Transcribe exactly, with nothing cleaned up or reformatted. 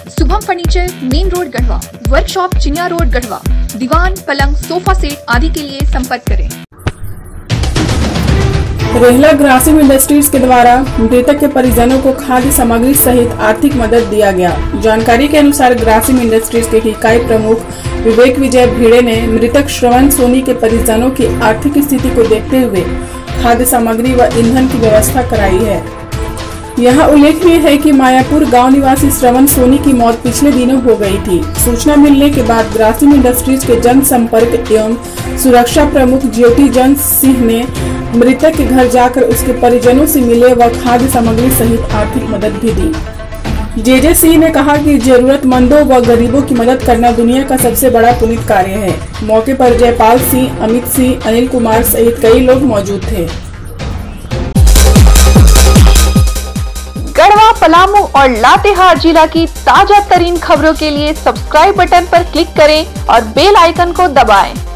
Shubham furniture, main road Garhwa. Workshop Chiniya road Garhwa. दीवान, पलंग, sofa set आदि के लिए संपर्क करें। रेहला ग्रासिम इंडस्ट्रीज के द्वारा मृतक के परिजनों को खाद्य सामग्री सहित आर्थिक मदद दिया गया। जानकारी के अनुसार ग्रासिम इंडस्ट्रीज के इकाई प्रमुख विवेक विजय भिड़े ने मृतक श्रवण सोनी के परिजनों की आर्थिक स्थिति को देखते हुए खाद्य सामग्री व ईंधन की व्यवस्था कराई है। यहाँ उल्लेखनीय है कि मायापुर गांव निवासी श्रवण सोनी की मौत पिछले दिनों हो गई थी। सूचना मिलने के बाद ग्रासिम इंडस्ट्रीज के जनसंपर्क एवं सुरक्षा प्रमुख ज्योति जन सिंह ने मृतक के घर जाकर उसके परिजनों से मिले व खाद्य सामग्री सहित आर्थिक मदद भी दी। जेजे सिंह ने कहा कि जरूरतमंदों व गरीबों की मदद करना दुनिया का सबसे बड़ा पुनीत कार्य है। मौके पर जयपाल सिंह, अमित सिंह, अनिल कुमार सहित कई लोग मौजूद थे। गढ़वा, पलामू और लातेहार जिला की ताजा तरीन खबरों के लिए सब्सक्राइब बटन पर क्लिक करें और बेल आइकन को दबाएं।